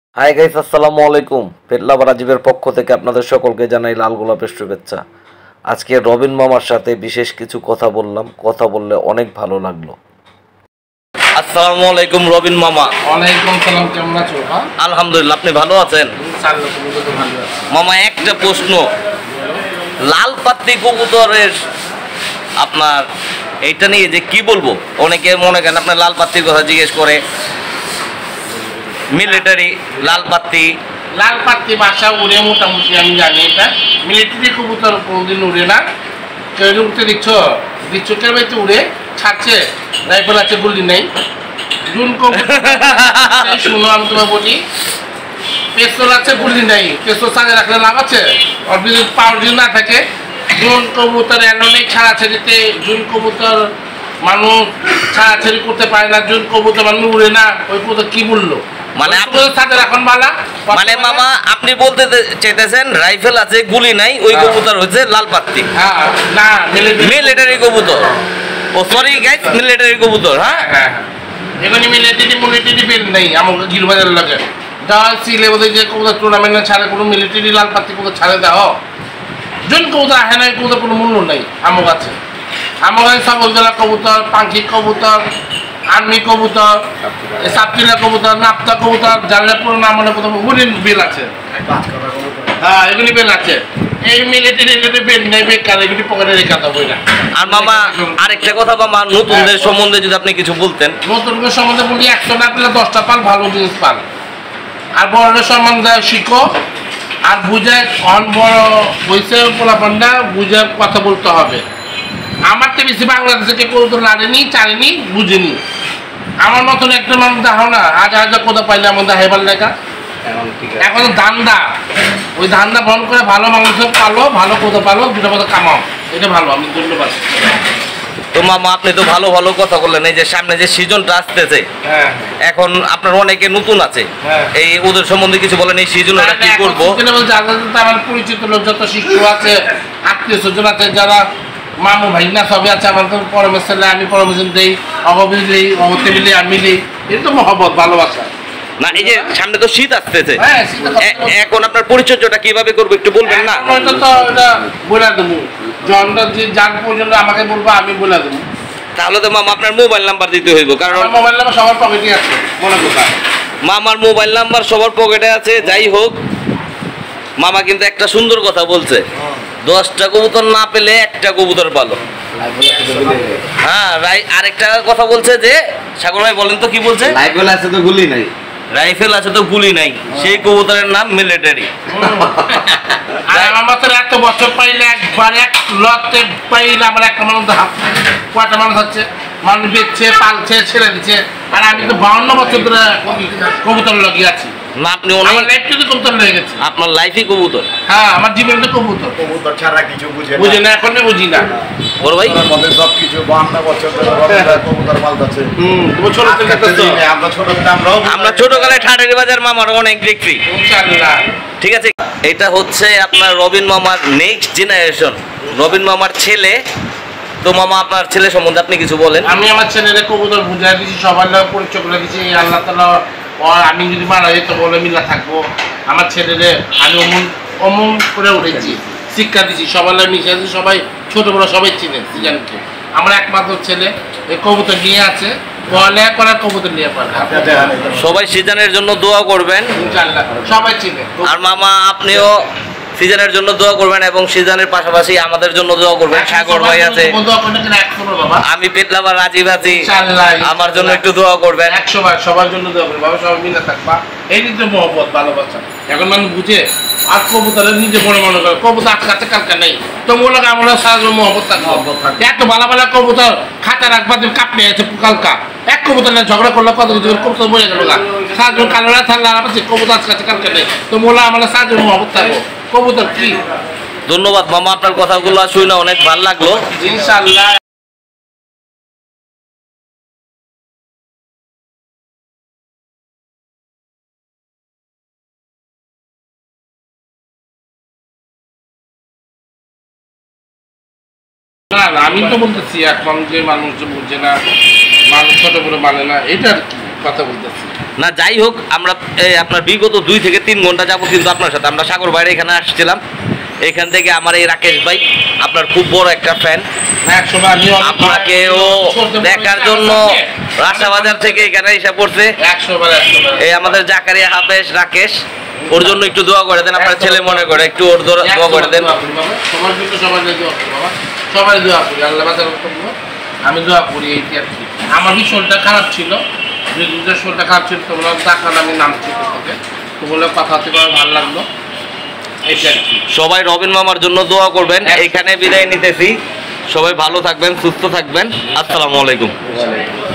Hi guys, আসসালামু আলাইকুম। পেটলাভার রাজীবের পক্ষ থেকে আপনাদের সকলকে জানাই লাল গোলাপের শুভেচ্ছা। আজকে রবিন মামার সাথে বিশেষ কিছু কথা বললাম, কথা বললে অনেক ভালো লাগলো। আসসালামু আলাইকুম রবিন মামা। ওয়ালাইকুম সালাম, কেমন আছো? আলহামদুলিল্লাহ, আপনি ভালো আছেন? মামা, একটা প্রশ্ন, লাল পাত্তি কবুতরের আপনার এইটা নিয়ে যে কি বলবো, অনেকে মনে করেন আপনার লাল পাত্তির কথা জিজ্ঞেস করে, মিলিটারি লাল পাত্তি। লাল পাত্তি বাসা উড়ে মোটামুটি আমি জানি, এটা মিলিটারি কবুতর কোনোদিন উড়ে না। কেউ উঠতে দিচ্ছ কেউ তো উড়ে ছাড়ছে, রাইফেল আছে, গুলি নেই। জুন কবুতর শুনো, আমি তোমায় বলি, পেস্তল আছে, গুলি নেই। পেস্তল সাজে রাখলে লাভ আছে? পাওয়ার যদি না থাকে, জুন কবুতর অনেক ছাড়াছাড়িতে, জুন কবুতর মানুষ ছাড়াছাড়ি করতে পারে না, জুন কবুতর মানুষ উড়ে না, ওই কবুতর কি বললো? মানে মানে মামা আপনি বলতে চাইতেছেন রাইফেল আছে, গুলি নাই, ওই কবুতর হচ্ছে লাল পাত্তি। না, মিলিটারি কবুতর। ও সরি গাইস, মিলিটারি কবুতর। হ্যাঁ, এখানে মিলিটারি বেল নেই আমাকে গিরবাজার লাগে। দেওয়া সিলে বোধহয় যে কবুতর টুর্নামেন্টে ছাড়ে, কোনো মিলিটারি লাল পাত্তি কবুতর ছাড়ে দাও। জন কবুতর আহে না, কবুতর কোনো মূল্য নেই আমার কাছে। আমার কাছে সবলজলা কবুতর, পাখি কবুতর, আর্মি কবুতর, সাপচিলা কবুতর, নাপ্তা কবুতর, জানলাপুর নাম মনে কোথাও হরিণ বেল আছে। হ্যাঁ, এগুলি বেল আছে। এই মিলিটারি বেল নেই, বেকার, এগুলি পকেটে রেখে দেবো না। আর মামা আরেকটা কথা মামা, নতুনদের সম্বন্ধে যদি আপনি কিছু বলতেন। নতুনদের সম্বন্ধে বলি, 100 না পেলে 10টা পাল, ভালো জিনিস পাল। আর বড়দের সম্বন্ধে শিখো, আর বুঝে অন বড় হয়েছে পোলাপান্ডা, বুঝে কথা বলতে হবে। আমার তো বেশি বাংলাদেশে কে কবুতর লাড়েনি, চারেনি, বুঝেনি। আমার মতন একটা মানুষ দেখো না, হাজার হাজার কোথা পাইলে আমার দেখাইবার লেখা। এখন ধান্দা, ওই ধান্দা বন্ধ করে ভালো মানুষ পালো, ভালো কোথা পালো, দুটো কথা কামাও, এটা ভালো। আমি ধন্যবাদ। তো মামা আপনি তো ভালো ভালো কথা বললেন, এই যে সামনে যে সিজনটা আসতেছে, এখন আপনার অনেকে নতুন আছে, এই ওদের সম্বন্ধে কিছু বলেন, এই সিজনে কি করবো? আমার পরিচিত লোক যত শিক্ষক আছে, আত্মীয় স্বজন আছে, যারা মামু ভাই না সবই আছে, আমার তো পরামর্শ দিলে আমি পরামর্শ দিই, অগবিল দিই, অগতে মিলে আমি দিই। এটা তো মহব্বত, ভালোবাসা। না, এই যে সামনে তো শীত আসতেছে, এখন আপনার পরিচর্যাটা কিভাবে করবো একটু বলবেন না? এটা তো এটা বলে দেবো, জনটা যে যার পর্যন্ত আমাকে বলবো, আমি বলে দেবো। তাহলে তো মামা আপনার মোবাইল নাম্বার দিতে হইব, কারণ মোবাইল নাম্বার সবার পকেটে আছে, মনে কোথায়। মামার মোবাইল নাম্বার সবার পকেটে আছে। যাই হোক, মামা কিন্তু একটা সুন্দর কথা বলছে, 10টা কবুতর না পেলে একটা কবুতর পালো। হ্যাঁ, আরেকটা কথা বলছে যে, সাগর ভাই বলেন তো কি বলছে? রাইফেল আছে তো গুলি নাই, রাইফেল আছে তো গুলি নাই, সেই কবুতরের নাম মিলিটারি। আর আমার তো এত বছর পাইলে একবার এক লতে পাইলে আমার একটা মানুষ কয়টা মানুষ হচ্ছে, মানুষ বেচছে, পালছে, ছেড়ে দিচ্ছে। আর আমি তো 52 বছর ধরে কবুতর লাগিয়ে আছি। না, আপনি আমার লাইফটা তো কবুতর লেগে গেছে। আপনার লাইফই কবুতর? হ্যাঁ, আমার জীবনটা কবুতর। কবুতর ছাড়া কিছু বুঝে না, এখন বুঝি না। বড় ভাই আমাদের সব কিছু 52 বছর ধরে কবুতর পালতাছে। তুমি ছোট থেকে আমরা ছোটকালে ঠাটারি বাজার মামার অনেক দেখছি। ঠিক আছে, এটা হচ্ছে আপনার রবিন মামার নেক্সট জেনারেশন, রবিন মামার ছেলে। তো মামা আপনার ছেলে সম্বন্ধে আপনি কিছু বলেন। আমি আমার ছেলেদের কবুতর বুঝাই দিচ্ছি, সবার পরিচয় করে দিচ্ছি। আল্লাহ তাআলা, আমি যদি মারা যাই তো বলে মিল্লা থাকবো। আমার ছেলেদের আমি অমন করে উঠেছি, শিক্ষা দিচ্ছি, সবার মিশে আছি, সবাই ছোট বড় সবাই চিনে সিজানকে। আমার একমাত্র ছেলে এই কবুতর নিয়ে আছে, পড়ালেখা করার কবুতর নিয়ে পারে। সবাই সিজনের জন্য দোয়া করবেন, ইনশাআল্লাহ সবাই চিনে। আর মামা আপনিও সিজনের জন্য দোয়া করবেন, এবং সিজনের পাশাপাশি আমাদের জন্য দোয়া করবেন। সাগর ভাই আছে, আমি পেটলাভার রাজীব আছি, আমার জন্য একটু দোয়া করবেন। 100 বার সবার জন্য দোয়া করবেন বাবা, সবাই মিলে থাকবা। এই তো মহব্বত, ভালোবাসা। এখন মানুষ বুঝে আর কবুতরের নিজে মনে মনে করে কবুতর আজকে আছে কালকে নেই, তো মনে আমরা সারা মহব্বত থাকবো। এত ভালো ভালো কবুতর খাতা রাখবা, তুমি কাপড়ে আছে কালকা এক কবুতর না ঝগড়া করলো, কত কিছু কবুতর বলে গেল গা সারাজন কালোরা থাকলে কবুতর আজকে আছে কালকে নেই, তো মোলা আমরা সারা মহব্বত থাকবো। কবুতর কি। ধন্যবাদ মামা, আপনার কথাগুলো শুনে অনেক ভালো লাগলো। ইনশাআল্লাহ। না না, আমি তো বলতেছি এক মানুষ যে মানুষ বুঝে না, মানুষ ছোট বড় মানে না, এটার কথা বলতেছি। না যাই হোক, আমরা আপনার বিগত 2 থেকে 3 ঘন্টা যাবো কিন্তু আপনার সাথে আমরা সাগর বাইরে এখানে আসছিলাম। এখান থেকে আমার এই রাকেশ ভাই আপনার খুব বড় একটা ফ্যান, আপনাকেও দেখার জন্য রাশাবাজার থেকে এখানে এসে পড়ছে। এই আমাদের জাকারিয়া হাফেজ রাকেশ, ওর জন্য একটু দোয়া করে দেন, আপনার ছেলে মনে করে একটু ওর দোয়া করে দেন। সবাই দোয়া করি, আল্লাহ আমি দোয়া করি। এইটি আর কি, আমার কি শরীরটা খারাপ ছিল, শরীরটা খারাপ ছিল, তোমরা টাকা আমি নামছি তোকে, তো বলে কথা হতে পারে ভালো লাগলো। সবাই রবিন মামার জন্য দোয়া করবেন। এখানে বিদায় নিতেছি, সবাই ভালো থাকবেন, সুস্থ থাকবেন। আসসালামু আলাইকুম।